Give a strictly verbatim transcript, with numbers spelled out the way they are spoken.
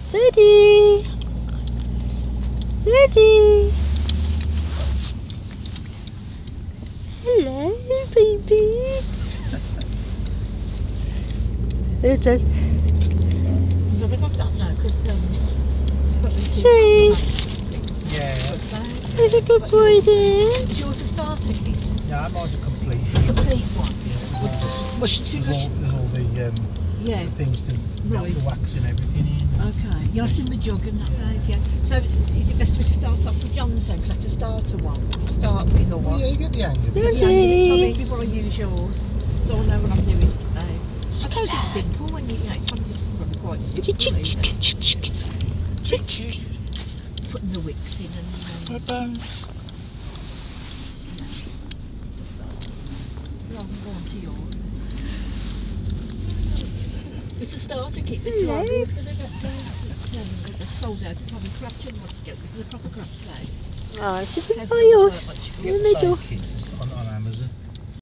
Daddy! Daddy! Hello, baby! There's a... No, we got that now because um, got some cheese. See? Yeah. There's a good boy there. Is yours a starter kit? Yeah, mine's a complete. Complete one. Yeah. Well, she, she, There's all, there's all the, um, yeah. the things to melt Right. the wax and everything in. Okay. You're not in the jug and that, babe, yeah. So is it best for me to start off with John's then? Because that's a starter one to start with, or Well, what? yeah, you get the hang of Yeah, it. yeah, Daddy. I mean, before I use yours, so I know what I'm doing. Um, I suppose it's simple when you, you know, it's probably just probably quite simple. Really. Putting the wicks in and um, Bye-bye. rather than go on to yours. It's a starter kit that's Hello. right. It's going to get um, it's sold out at Tommy Craft. You want to get the proper craft place. Oh, sit How's by yours yours. work, In much? the middle. Same kit.